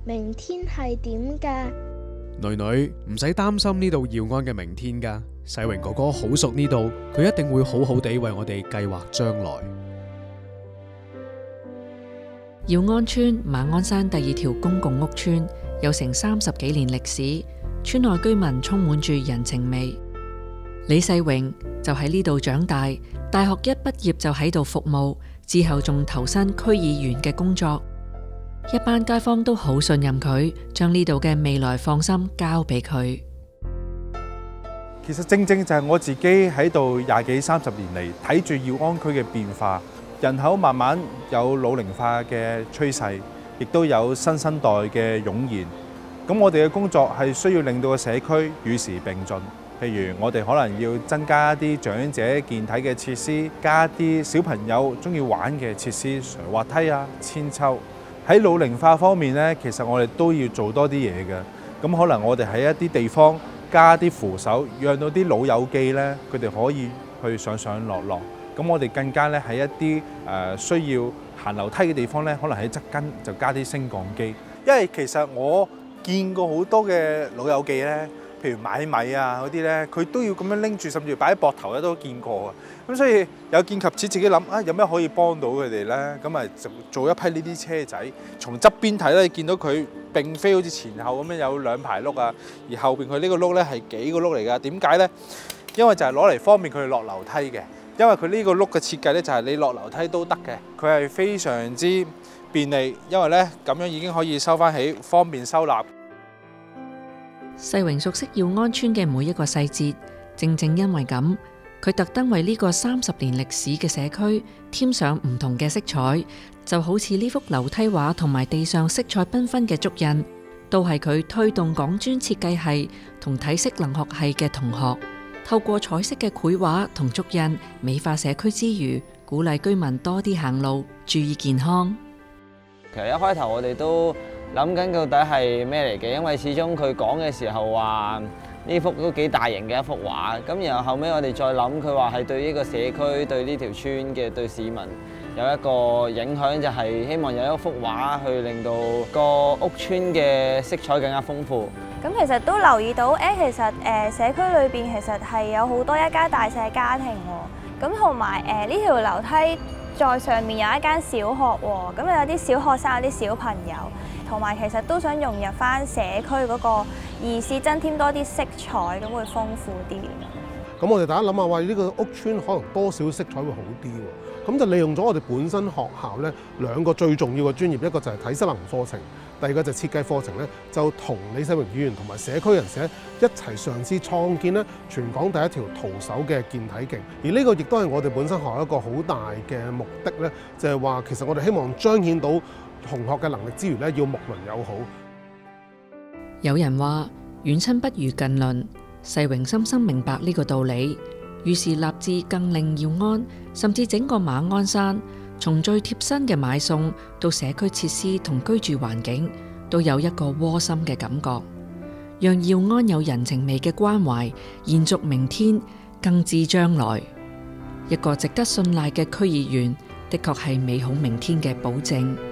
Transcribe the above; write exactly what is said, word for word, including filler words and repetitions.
明天係點㗎？ 女女唔使擔心呢度耀安嘅明天㗎，世榮哥哥好熟呢度，佢一定會好好地為我哋計劃將來。 耀安村馬鞍山第二條公共屋邨有成三十幾年歷史，村內居民充滿住人情味。李世榮就喺呢度長大，大學一畢業就喺度服務，之後仲投身區議員嘅工作。一班街坊都好信任佢，將呢度嘅未來放心交俾佢。 其實正正就係我自己喺度廿幾三十年嚟睇住耀安區嘅變化，人口慢慢有老齡化嘅趨勢，亦都有新生代嘅湧現。咁我哋嘅工作係需要令到個社區與時並進。譬如我哋可能要增加一啲長者健體嘅設施，加一啲小朋友中意玩嘅設施，上滑梯啊、韆鞦。喺老齡化方面咧，其實我哋都要做多啲嘢嘅。咁可能我哋喺一啲地方加啲扶手，讓到啲老友記咧，佢哋可以去上上落落。咁我哋更加咧喺一啲誒需要行樓梯嘅地方咧，可能喺側跟就加啲升降機。因為其實我見過好多嘅老友記咧。譬如買米啊嗰啲咧，佢都要咁樣拎住，甚至擺喺膊頭咧都見過啊。咁所以有見及此，自己諗啊，有咩可以幫到佢哋咧？咁啊，就做一批呢啲車仔。從側邊睇咧，見到佢並非好似前後咁樣有兩排轆啊，而後邊佢呢個轆咧係幾個轆嚟㗎？點解咧？因為就係攞嚟方便佢哋落樓梯嘅。因為佢呢個轆嘅設計咧，就係你落樓梯都得嘅。佢係非常之便利，因為咧咁樣已經可以收翻起，方便收納。 世榮熟悉耀安村嘅每一個細節，正正因為咁，佢特登為呢個三十年歷史嘅社區添上唔同嘅色彩，就好似呢幅樓梯畫同埋地上色彩繽紛嘅足印，都係佢推動港專設計系同體適能學系嘅同學，透過彩色嘅繪畫同足印美化社區之餘，鼓勵居民多啲行路，注意健康。 其實一開頭我哋都諗緊到底係咩嚟嘅，因為始終佢講嘅時候話呢幅都幾大型嘅一幅畫，咁然後後尾我哋再諗，佢話係對呢個社區、對呢條村嘅、對市民有一個影響，就係希望有一幅畫去令到個屋村嘅色彩更加豐富。 咁其實都留意到，誒其實誒社區裏邊其實係有好多一家大細家庭喎，咁同埋誒呢條樓梯在上面有一間小學喎，咁有啲小學生有啲小朋友。同埋其實都想融入翻社區嗰個意思，增添多啲色彩，咁會豐富啲。 咁我哋大家諗下，話呢個屋邨可能多少色彩會好啲喎。咁就利用咗我哋本身學校咧兩個最重要嘅專業，一個就係體適能課程，第二個就係設計課程咧，就同李世榮議員同埋社區人士咧一齊嘗試創建咧全港第一條徒手嘅健體徑。而呢個亦都係我哋本身學校一個好大嘅目的咧，就係話其實我哋希望彰顯到同學嘅能力之餘咧，要睦鄰友好。 有人話遠親不如近鄰，世榮深深明白呢個道理，於是立志更令耀安，甚至整個馬鞍山，從最貼身嘅買餸到社區設施同居住環境，都有一個窩心嘅感覺，讓耀安有人情味嘅關懷，延續明天，更至將來。一個值得信賴嘅區議員，的確係美好明天嘅保證。